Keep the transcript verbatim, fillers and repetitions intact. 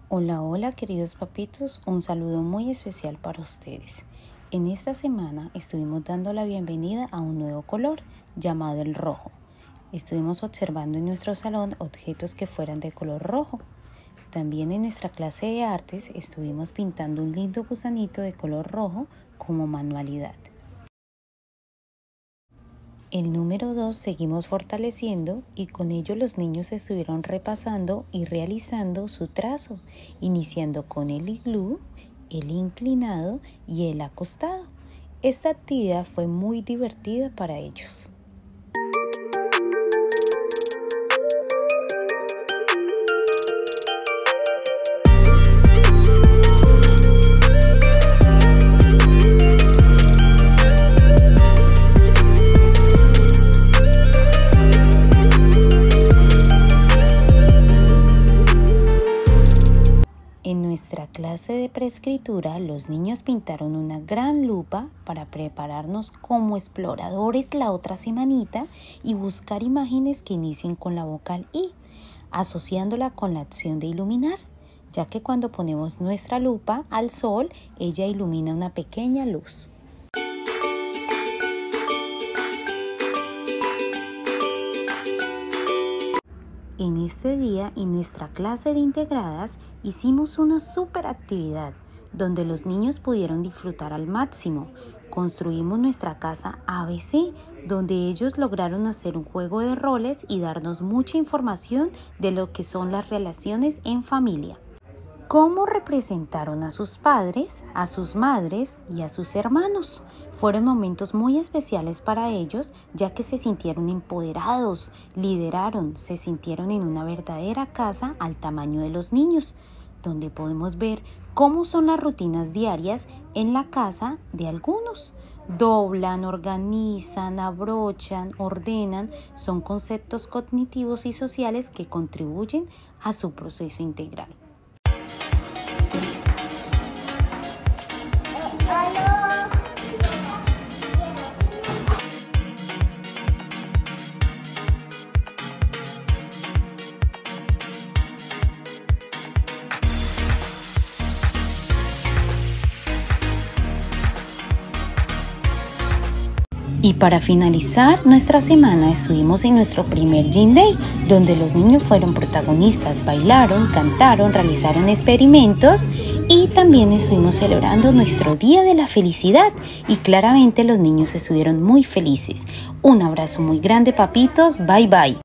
Hola, hola queridos papitos, un saludo muy especial para ustedes. En esta semana estuvimos dando la bienvenida a un nuevo color llamado el rojo. Estuvimos observando en nuestro salón objetos que fueran de color rojo. También en nuestra clase de artes estuvimos pintando un lindo gusanito de color rojo como manualidad. El número dos seguimos fortaleciendo y con ello los niños estuvieron repasando y realizando su trazo, iniciando con el iglú, el inclinado y el acostado. Esta actividad fue muy divertida para ellos. En nuestra clase de preescritura, los niños pintaron una gran lupa para prepararnos como exploradores la otra semanita y buscar imágenes que inicien con la vocal I, asociándola con la acción de iluminar, ya que cuando ponemos nuestra lupa al sol, ella ilumina una pequeña luz. En este día, en nuestra clase de integradas, hicimos una super actividad donde los niños pudieron disfrutar al máximo. Construimos nuestra casa A B C, donde ellos lograron hacer un juego de roles y darnos mucha información de lo que son las relaciones en familia. Cómo representaron a sus padres, a sus madres y a sus hermanos. Fueron momentos muy especiales para ellos, ya que se sintieron empoderados, lideraron, se sintieron en una verdadera casa al tamaño de los niños, donde podemos ver cómo son las rutinas diarias en la casa de algunos. Doblan, organizan, abrochan, ordenan, son conceptos cognitivos y sociales que contribuyen a su proceso integral. Y para finalizar nuestra semana estuvimos en nuestro primer Gym Day, donde los niños fueron protagonistas, bailaron, cantaron, realizaron experimentos y también estuvimos celebrando nuestro Día de la Felicidad y claramente los niños estuvieron muy felices. Un abrazo muy grande, papitos, bye bye.